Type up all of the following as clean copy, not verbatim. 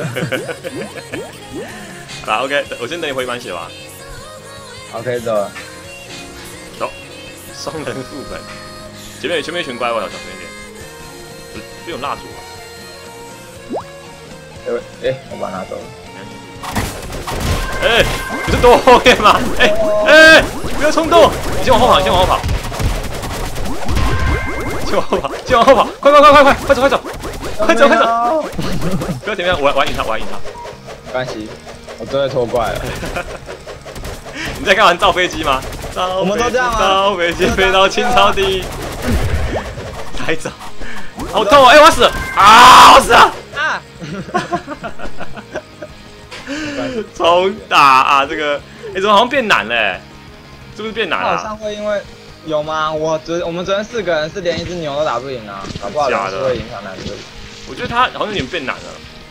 好啦 ，OK， 我先等你回满血吧。 OK 的。 走，双人副本，前面一群怪物，要小心一点。这有蜡烛啊。 我把它拿走了。 不是多后面吗？不要冲动，你先往后跑，先往后跑，快走！不要前面，我赢他。 没关系，我真的脱怪了。 你在干嘛？造飞机吗？ 我们都这样啊！ 造飞机飞到青草地，太早，好痛哦！我要死了啊！我死了啊！重打啊！这个，怎么好像变难嘞？是不是变难了？ 好像会因为有吗？我们昨天4个人是连一只牛都打不赢啊，搞不好人数会影响难度。 我觉得他好像有点变难了。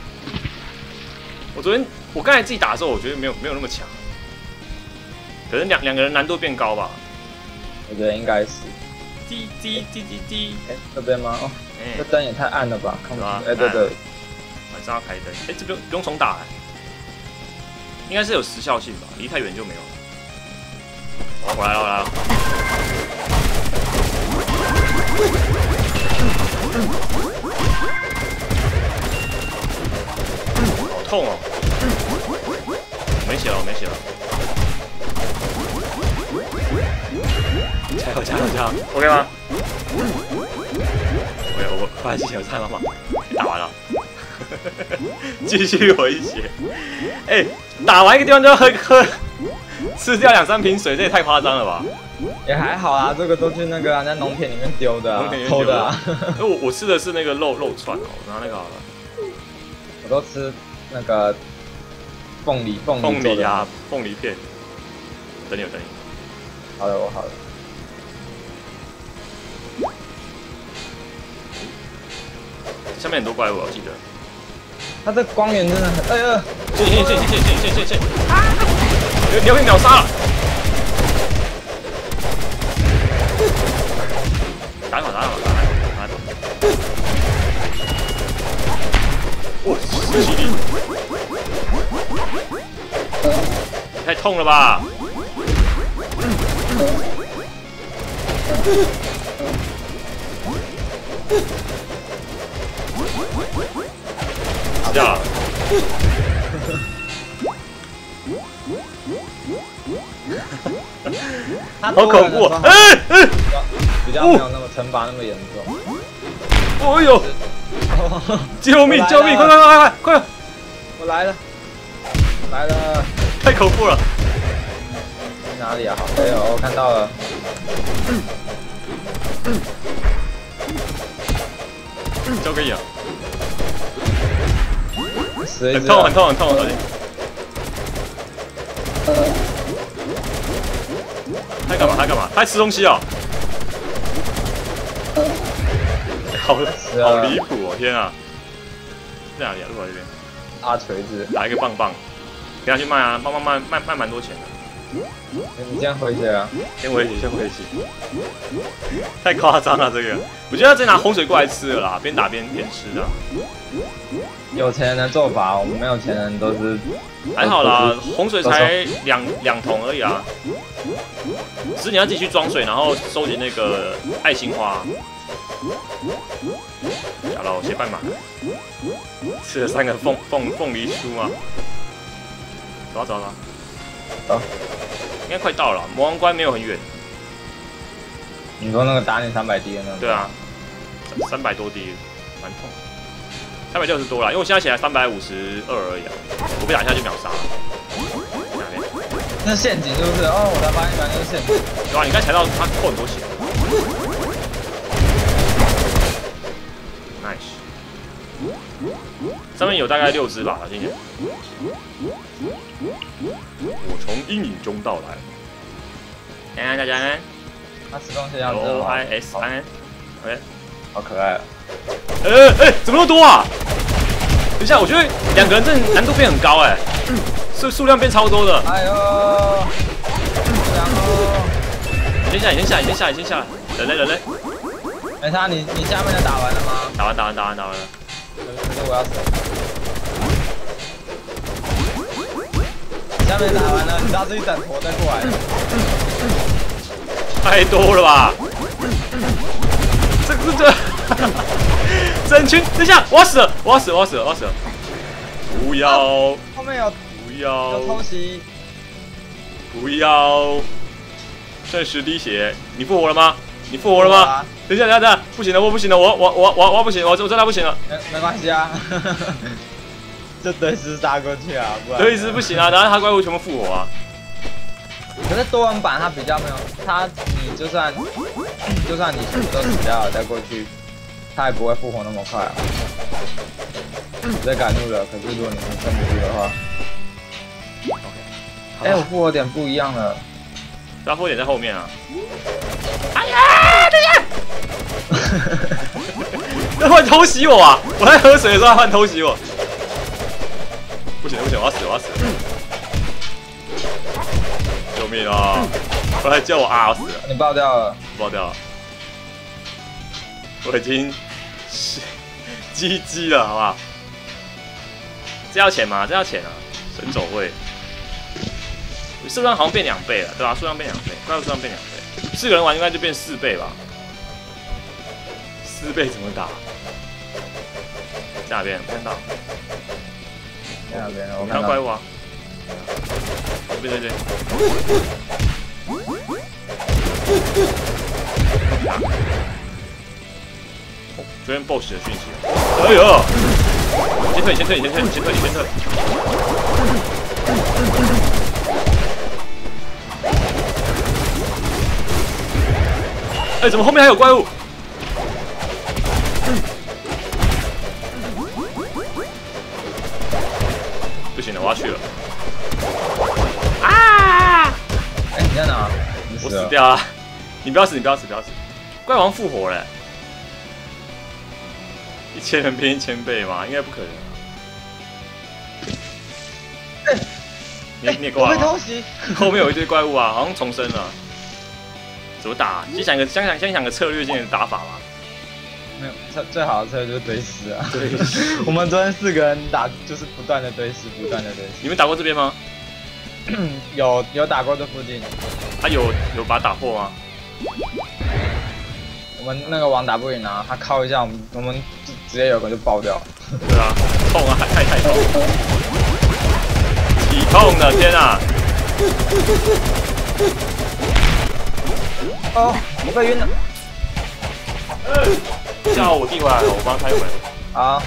我刚才自己打的时候，我觉得没有那么强，可能两个人难度变高吧。 我觉得应该是。 滴， 这边吗？哦，这灯也太暗了吧，看不清。对， 晚上要开灯。这不用重打应该是有时效性吧，离太远就没有了。我来了。好痛哦！没血了。加油 ！OK 吗？我快记有菜妈妈打完了，继续回血。打完一个地方就要喝，吃掉2-3瓶水，这也太夸张了吧？ 也还好啊，这个都去那个在农田里面丢的，偷的啊。 我吃的是那个肉串哦，拿那个好了。 我都吃那个凤梨啊，凤梨片。等你。 好了，我好了。 下面很多怪物，我记得。 它这光源真的很， 线！你要被秒杀了！打一把！哇，吃气力！太痛了吧！死掉了！好恐怖！ 比较没有那么惩罚那么严重。 哦呦！救命！快！ 我来了！ 太恐怖了！ 哪里啊？好，我看到了。 交给你了。很痛！他干嘛？他吃东西哦！好离谱哦！天啊！在哪里啊？路在这边。 锤子， 拿一个棒，给他去卖啊！棒卖蛮多钱的。 你先回血啊！ 先回血。太夸张了这个！我觉得他直接拿洪水过来吃了啦，边打边吃的。 有钱人的做法，我们没有钱人都是。 还好啦，洪水才两桶而已啊。只是你要自己去装水，然后收集那个爱心花。好了，我先半马。吃了3个凤梨酥啊！走。应该快到了，魔王关没有很远。 你说那个打你300滴的那个？ 对啊，300多滴，蛮痛。360多啦，因为我现在写才352而已啊，我被打下去秒杀了。 那陷阱是不是？哦，我才发现原来那是陷阱。 对啊，你刚才踩到他扣很多血。Nice。上面有大概6只吧，今年。我从阴影中到来。安，大家安。 他吃东西要 O I S 安。OK。 好可爱啊！ 怎么那么多啊？等一下，我觉得2个人真的难度变很高哎，数量变超多的。 哎呦！ 你先下，人嘞。 没差，你下面的打完了吗？ 打完了。 可是我要死。 还没打完呢，你知道这一整坨再过来。 太多了吧？这，整群，等一下，我要死了！不要！ 后面有偷袭！ 不要！剩10滴血，你复活了吗？等一下，不行了，我不行了，我不行，我真的不行了。 没关系啊，就随时杀过去啊，不然。 随时不行啊，然后他怪物全部复活啊。 可是多人版它比较没有，你就算你全部都死掉了再过去，它也不会复活那么快啊。直接改怒了，可是如果你撑不住的话，哎，我复活点不一样了。 他复活点在后面啊。哎呀，等一下！他换偷袭我啊！我在喝水的时候他换偷袭我。不行，我要死了！救命啊！快来救我啊！我死了！ 你爆掉了！ 我已经是GG了，好不好？这要钱吗？这要钱啊！神走位，数量好像变2倍了，对吧？数量变2倍，怪物数量变2倍，4个人玩应该就变4倍吧？4倍怎么打？在哪边？看到？ 在哪边？ 我看怪物啊！对。这边 BOSS 的讯息。哎呦！先退。哎，怎么后面还有怪物？不行了，我要去了。啊！ 哎，你在哪？ 我死掉了。你不要死！怪王复活了。1000人变1000倍吗？应该不可能。你也过来吗？后面有一堆怪物啊，好像重生了。怎么打？先想个策略性的打法吧。 没有，最好的策略就是堆尸啊。我们昨天4个人打，就是不断的堆尸。 你们打过这边吗？ 有打过这附近。 他有把它打破吗？ 我们那个王打不赢啊，他靠一下，我们直接有个就爆掉。 对啊，痛啊，太痛！体痛的天啊！ 哦，我被晕了。 叫我弟回来了，我帮他开门。 好。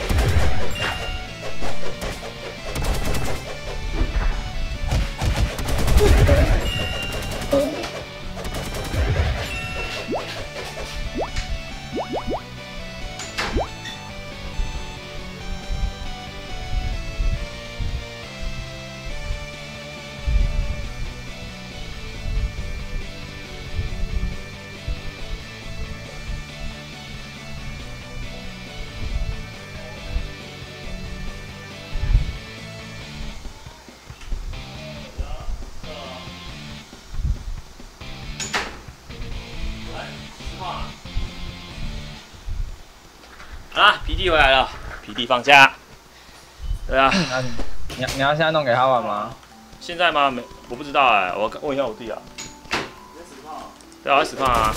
好啦，皮弟回来了，皮弟放假。对啊， 你要现在弄给他玩吗？ 现在吗？我不知道哎，我问一下我弟啊。对啊，10胖啊。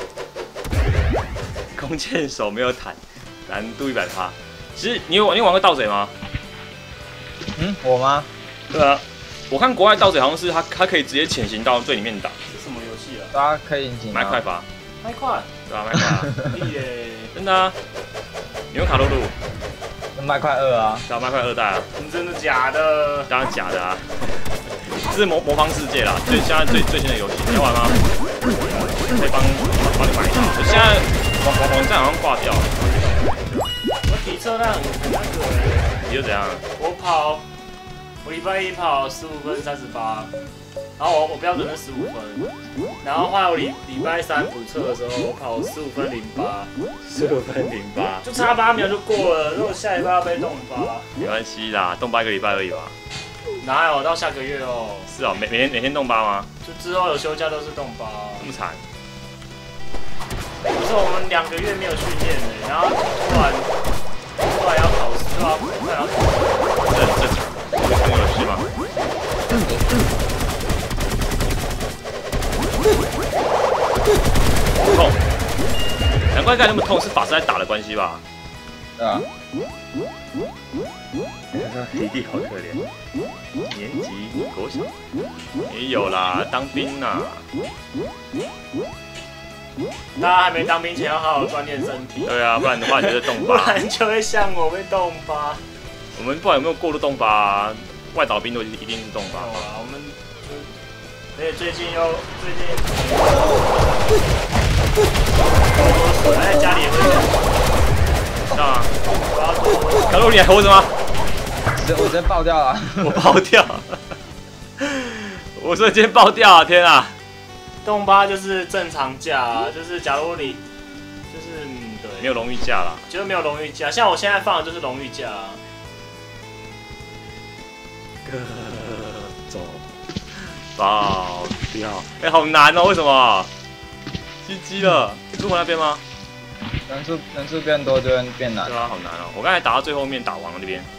弓箭手没有坦，难度100%。其实你有玩过盗贼吗？ 我吗？ 对啊，我看国外盗贼好像是他可以直接潜行到最里面打。是什么游戏啊？ 大家可以引擎。 麦块吧。 麦块。 对啊，麦块啊。真的啊。你用卡路鲁？ 麦块2啊。 对啊，麦块2代啊。 真的假的？ 当然假的啊。这是魔方世界啦，现在最新的游戏，你要玩吗？可以帮你买一下。现在网站好像挂掉了。 我体测量很那个。 你又怎样？ 我礼拜1跑15分38，然后我标准是15分，然后后来我礼拜3补测的时候，我跑15分08，15分08，就差8秒就过了。如果下礼拜要被动8， 没关系啦，动8个礼拜而已吧。 哪有到下个月哦？ 是哦，每天动8吗？ 就之后有休假都是动8。 这么惨？ 不是我们2个月没有训练的，然后突然要考试，突然要考试， 这很正常。你有事吗？ 怪刚才那么痛，是法师在打的关系吧？ 对啊， 弟弟好可怜，年级国小也有啦，当兵啦。 大家还没当兵前要好好锻炼身体， 对啊，不然的话你就是冻不疤。 然就会像我被冻疤。 我们不管有没有过度冻疤、啊，外岛兵都一定是冻疤。 有啊，我们就而且最近多水，在家里也会这样。 知道吗？ 我要多。 小鹿，你还活着吗？ 我直接爆掉了。 我爆掉。我瞬间爆掉啊！天啊！ 冻疤就是正常价啊，就是假如你就是对， 没有荣誉价啦。 就是没有荣誉价，像我现在放的就是荣誉价啊。 各种爆掉，哎、好难哦！为什么？GG 了，出口那边吗？ 人数变多就会变难对。啊，好难哦！我刚才打到最后面打王那边，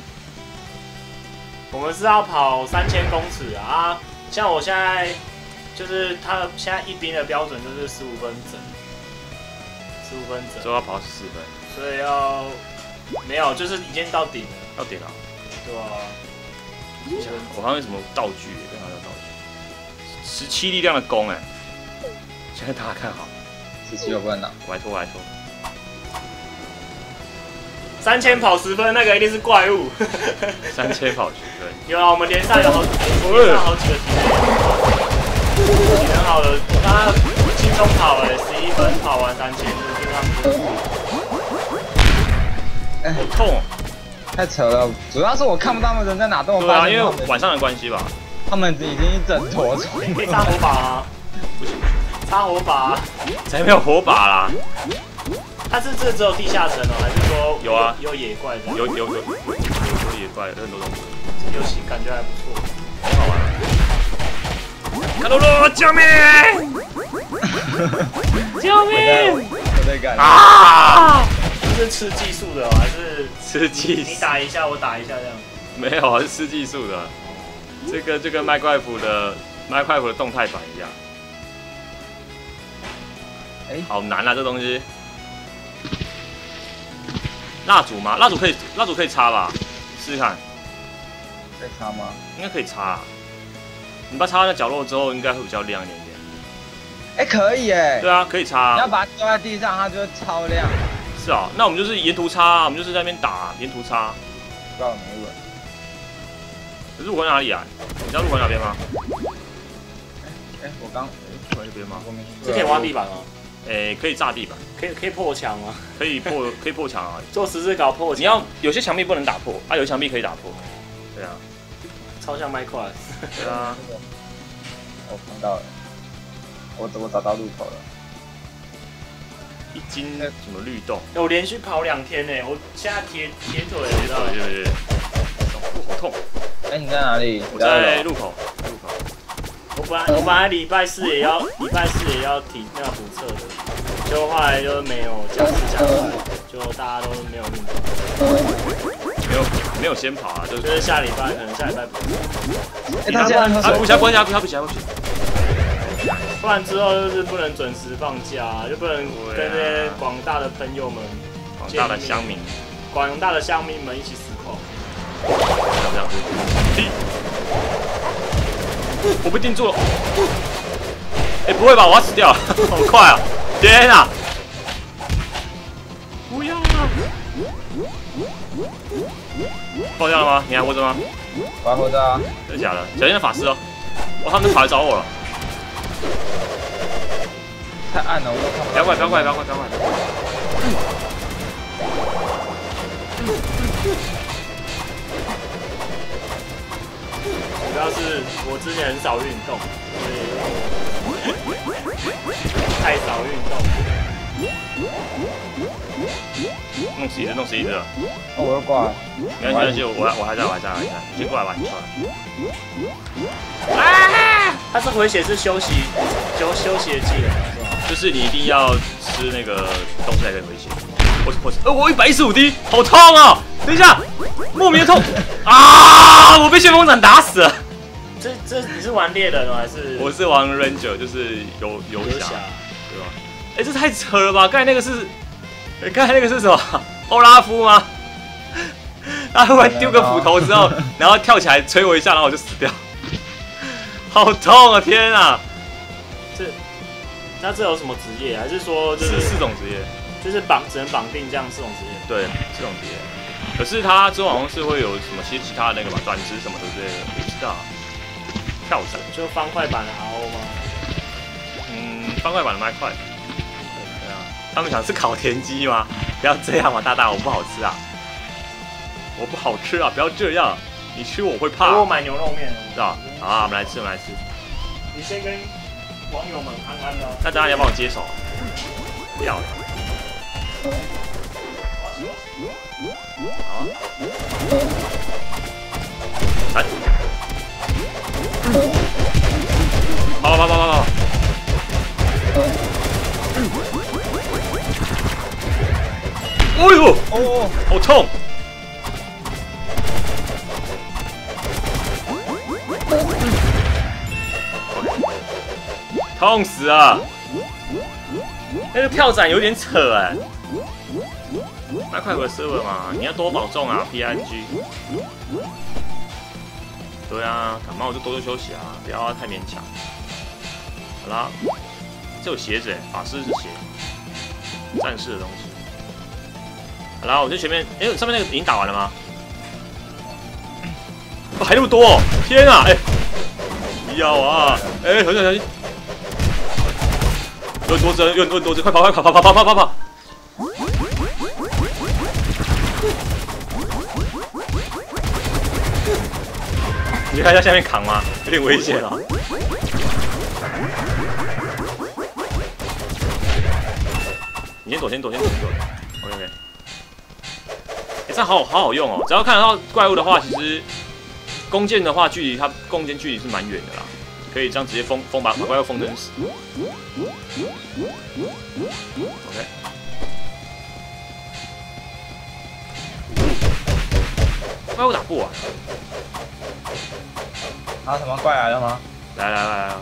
我们是要跑3000公尺啊，像我现在就是他现在一兵的标准就是15分整，15分整， 最后要跑14分， 所以要没有就是已经到顶了， 到点了。 对啊。 我好像有什么道具，对，好像有道具，17力量的弓，哎，现在大家看好， 17有不能拿。 我来拖，我来拖。 3000跑10分那个一定是怪物。 3000跑10分， 有啊，我们连上有好几个体能好了，我刚刚轻松跑了11分，跑完3000，就是他们。 好痛哦！ 太扯了，主要是我看不到他们人在哪，都对啊，因为晚上的关系吧。 他们已经一整坨你可以插火把啊！ 不行， 插火把， 才没有火把啦。 它是这只有地下层哦，还是说有啊有野怪的？ 有野怪，有很多东西， 这游戏感觉还不错。 很好玩。卡罗罗，救命！救命！ 我在干啊！ 这是吃技术的哦，还是吃技术？ 你打一下，我打一下这样？ 没有啊，是吃技术的。这个就跟麦块普的动态版一样。 哎好难啊，这东西。蜡烛吗？蜡烛可以插吧？试试看， 可以插吗？ 应该可以插、啊。你把它插在那角落之后，应该会比较亮一点点。 哎，可以哎。 对啊，可以插、 你要啊。 把它丢在地上，它就会超亮。 是啊，那我们就是沿途插、啊，我们就是在那边打、沿途插。 不知道有没有人？ 入口在哪里啊？你知道入口在哪边吗？ 哎，我刚入口在这边吗？ 我没。 这可以挖地板吗？ 诶，可以炸地板， 可以破墙吗？ 可以破墙啊。 做十字镐破墙。 你要有些墙壁不能打破啊，有些墙壁可以打破。对啊， 超像麦块。 对啊。 我看到了，我找到入口了。 一斤什么律动？ 我连续跑2天呢，我现在铁腿了，知道吗？ 对，好痛！ 哎，你在哪里？ 我在入口。 我本来礼拜四也要提那个补测的，结果后来就没有加来，就大家都没有运动。 没有先跑啊， 就是下礼拜可能下礼拜补。 哎，他现在喝水。 不行。 不然之后就是不能准时放假，就不能跟那些广大的朋友们、 广大的乡民们一起死狂。 这样子。我被定住了。哎，不会吧？我要死掉了，好快啊！天啊！不要啊！爆掉了吗？你还活着吗？ 我还活着啊！ 真的假的？小心那法师哦！哇，他们跑来找我了。 太暗了，我都看不到。 不要快！ 主要是我之前很少运动，所以太少运动。 弄死一只了。 哦，我又挂了。 没关系，我还在。你先过来吧，你过来。 啊！它是回血是休息的技能，是吧？ 就是你一定要吃那个东西才可以回血。我115滴，好痛啊！等一下，莫名的痛啊！我被旋风斩打死了。 这你是玩猎人吗？还是？ 我是玩 Ranger，就是游侠，对吧？ 哎，这太扯了吧！刚才那个是什么？欧拉夫吗？他忽然丢个斧头之后，然后跳起来捶我一下，然后我就死掉，好痛啊！天啊！ 那这有什么职业？还是说就是 4种职业？ 就是只能绑定这样4种职业？ 对，4种职业。可是他之后好像是会有什么其他的那个嘛，转职什么的之类的，我不知道。跳伞就方块版的 RO 吗？ 方块版的麦块。对啊，他们想吃烤田鸡吗？不要这样嘛，大大，我不好吃啊，我不好吃啊，不要这样，你吃我会怕。 我买牛肉面， 是吧？好，我们来吃， 你先跟网友们安安的。 那当然要帮我接手，不要了。好啊，来，跑！哎呦，哦，好痛！痛死啊！那个跳伞有点扯哎。麦块有个 server 嘛，你要多保重啊 ，PNG。对啊，感冒就多休息啊，不要太勉强。好啦，这有鞋子哎，法师是鞋，战士的东西。好啦，我就前面，上面那个已经打完了吗？还那么多，天啊，不要啊，小心！有很多只，快跑！你看一下下面扛吗？有点危险啊！你先躲。OK。这样好用哦！只要看得到怪物的话，其实弓箭的话，它弓箭距离是蛮远的啦，可以这样直接把怪物封成死。OK。怪物打不完。 什么怪来了吗？ 来了，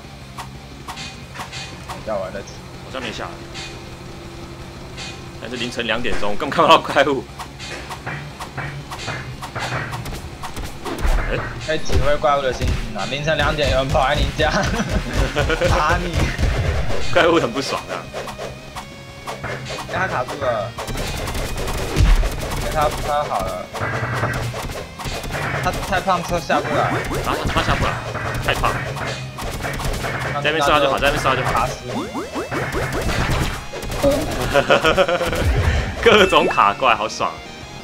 要完了， 好像没下来。但是凌晨2点钟，根本看不到怪物。 可以体会怪物的心情啊！凌晨2点有人跑来你家打你， 怪物很不爽啊。 他卡住了，他好了。他太胖，车下不来。 他下不来，太胖。在那边杀就好，打死你。 各种卡怪，好爽。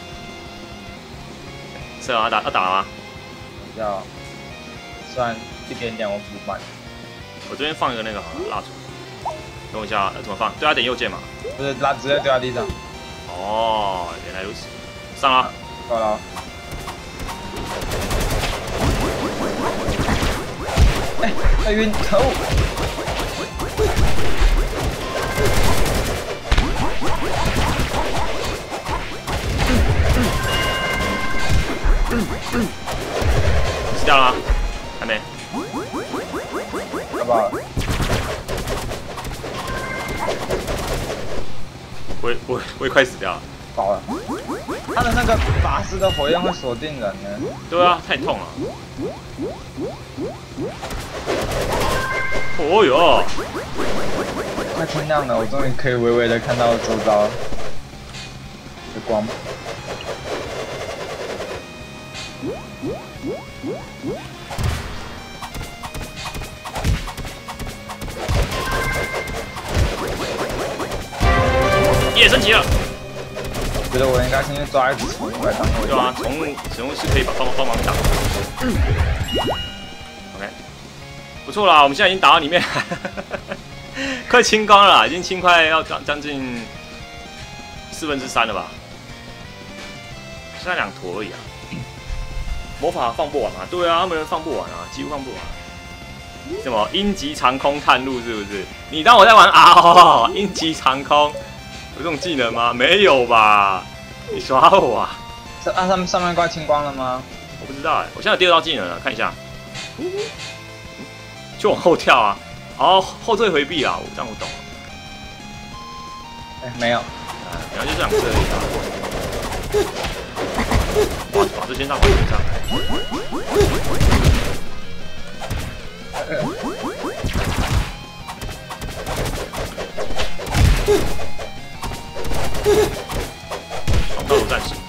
是啊，要打了吗？ 要，虽然一点点我补满。 我这边放一个那个好了，蜡烛。等我一下，怎么放？对他点右键嘛。 不是，直接丢在地上。 哦，原来如此。上了。 够了。晕，可恶！ 死掉了吗？还没。 好不好？ 我也快死掉了。 饱了。他的那个法师的火焰会锁定人呢。 对啊，太痛了。哦哟！ 快天亮了，我终于可以微微的看到周遭的光。 也升级了。 觉得我应该先去抓一只宠物来当后。 对啊，宠物是可以帮忙打。OK， 不错啦，我们现在已经打到里面，快清光了啦，已经清快要将近3/4了吧？剩下2坨而已啊。魔法放不完啊？对啊，他们放不完啊，几乎放不完。什么鹰击长空探路是不是？你当我在玩啊？鹰击长空。有这种技能吗？没有吧？你耍我啊！ 上面怪清光了吗？ 我不知道我现在有第2道技能了，看一下，就往后跳啊！哦，后退回避啊！这样我懂了。 哎，没有。 然后就这两次而已啊。哇，把这些大环顶上来。闯道路战士。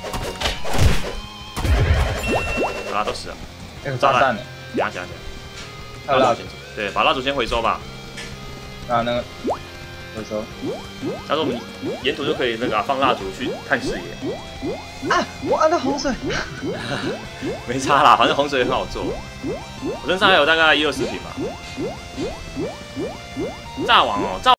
好啦，都死了。 那个炸弹呢？ 等下。 还有蜡烛。 对，把蜡烛先回收吧。 啊，那个回收。 他说我们沿途就可以那个放蜡烛去看视野。 啊！我按到洪水。 没差啦，反正洪水很好做。我身上还有大概1、20瓶吧。炸网哦，炸。